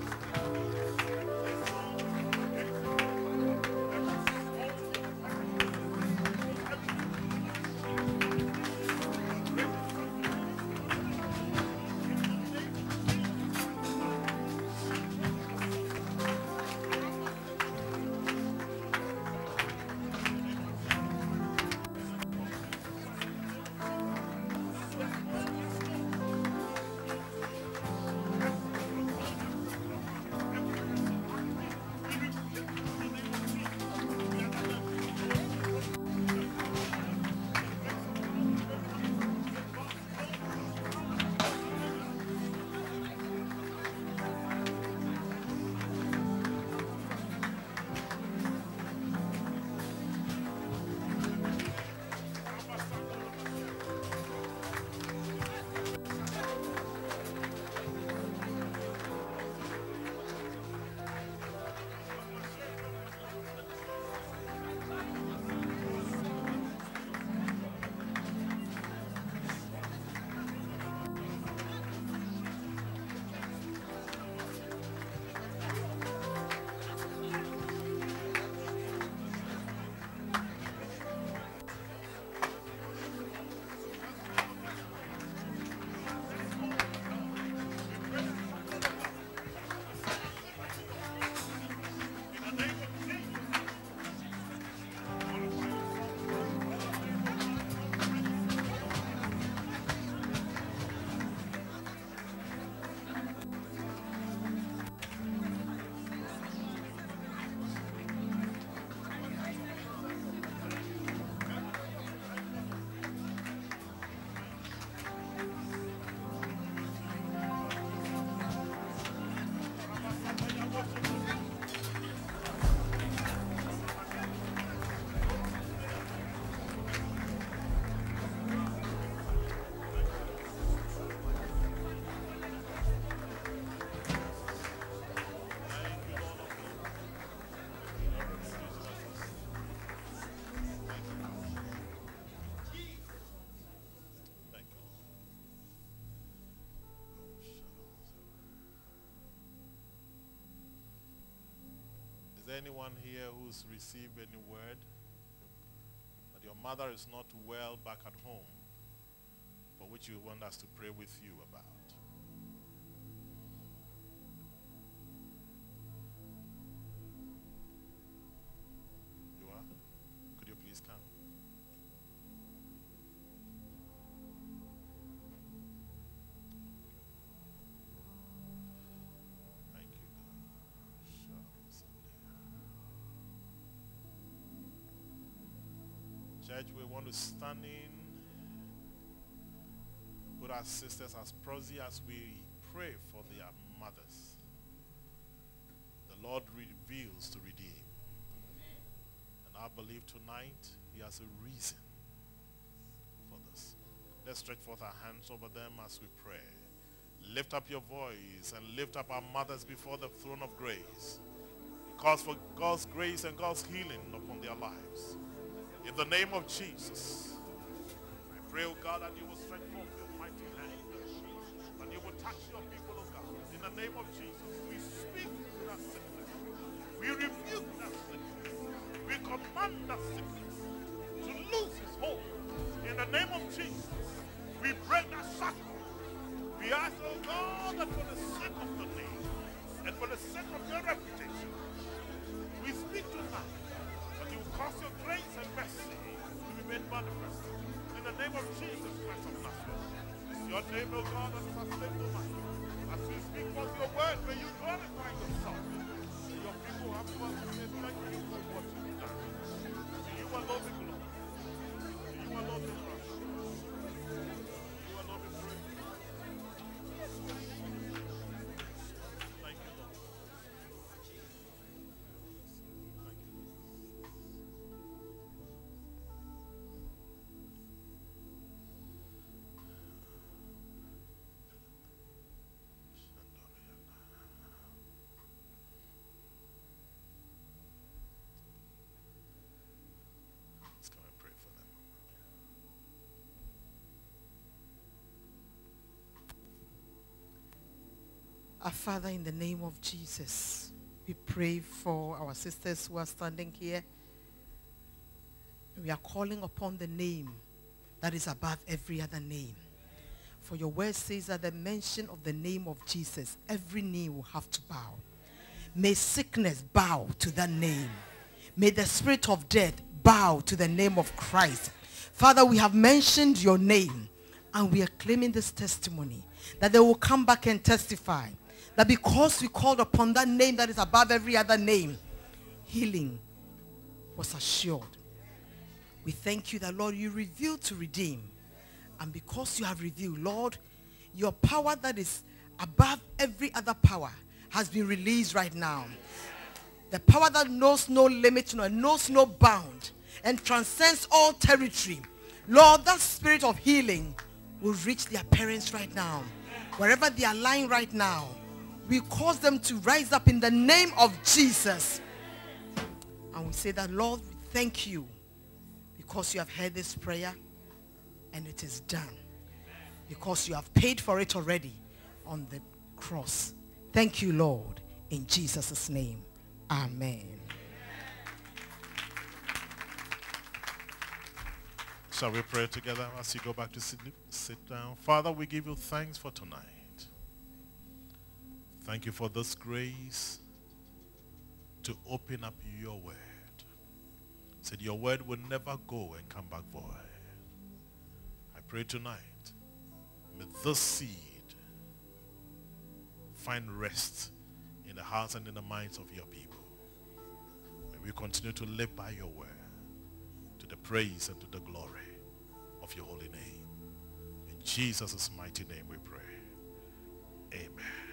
there anyone here who's received any word that your mother is not well back at home, for which you want us to pray with you about? You are? Could you please come? Thank you, God. Church, we want to stand in, put our sisters as prosy as we pray for their mothers. The Lord reveals to redeem. And I believe tonight he has a reason for this. Let's stretch forth our hands over them as we pray. Lift up your voice and lift up our mothers before the throne of grace. Cause for God's grace and God's healing upon their lives. In the name of Jesus, I pray, oh God, that you will stretch forth your mighty hand, that you will touch your people, oh God. In the name of Jesus, we speak to that sickness. We rebuke that sickness. We command that sickness to lose its hold. In the name of Jesus, we break that shackle. We ask, oh God, that for the sake of your name and for the sake of your reputation, we speak tonight that you will cause your grace and mercy to be made manifest. In the name of Jesus Christ of Nazareth, your name, O God, that is sustained tonight. As we speak forth your word, may you glorify yourself. Your people have come to say thank you for what you've done. To you alone be glory. To you alone be praise. To you alone be praise. Thank you, Lord. Let's come and pray for them. Our Father, in the name of Jesus, we pray for our sisters who are standing here. We are calling upon the name that is above every other name. For your word says that the mention of the name of Jesus, every knee will have to bow. May sickness bow to that name. May the spirit of death bow to the name of Christ. Father, we have mentioned your name, and we are claiming this testimony that they will come back and testify that because we called upon that name that is above every other name, healing was assured. We thank you that, Lord, you revealed to redeem. And because you have revealed, Lord, your power that is above every other power has been released right now. The power that knows no limit, no, knows no bound, and transcends all territory. Lord, that spirit of healing will reach their parents right now. Wherever they are lying right now, we cause them to rise up in the name of Jesus. And we say that, Lord, we thank you because you have heard this prayer and it is done. Because you have paid for it already on the cross. Thank you, Lord, in Jesus' name. Amen. Shall we pray together as you go back to sit, sit down? Father, we give you thanks for tonight. Thank you for this grace to open up your word. Said your word will never go and come back void. I pray tonight, may this seed find rest in the hearts and in the minds of your people. May we continue to live by your word, to the praise and to the glory of your holy name. In Jesus' mighty name we pray. Amen.